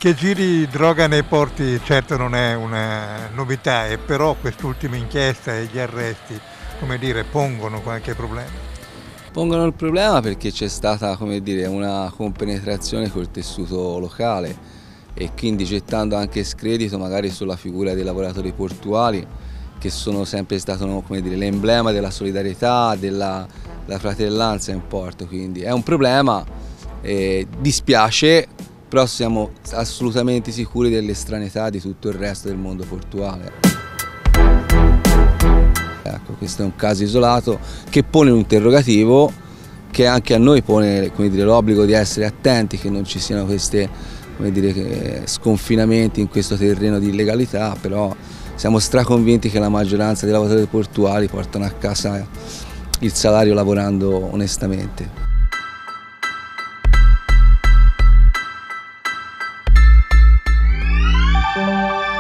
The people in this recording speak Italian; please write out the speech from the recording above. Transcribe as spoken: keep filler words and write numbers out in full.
Che giri droga nei porti certo non è una novità, e però quest'ultima inchiesta e gli arresti, come dire, pongono qualche problema. Pongono il problema perché c'è stata, come dire, una compenetrazione col tessuto locale e quindi gettando anche scredito magari sulla figura dei lavoratori portuali, che sono sempre stato, come dire, l'emblema della solidarietà, della, della fratellanza in porto. Quindi è un problema, eh, dispiace, però siamo assolutamente sicuri dell'estraneità di tutto il resto del mondo portuale. Ecco, questo è un caso isolato che pone un interrogativo, che anche a noi pone, come dire, l'obbligo di essere attenti che non ci siano questi, come dire, sconfinamenti in questo terreno di illegalità, però siamo straconvinti che la maggioranza dei lavoratori portuali portano a casa il salario lavorando onestamente. Thank you.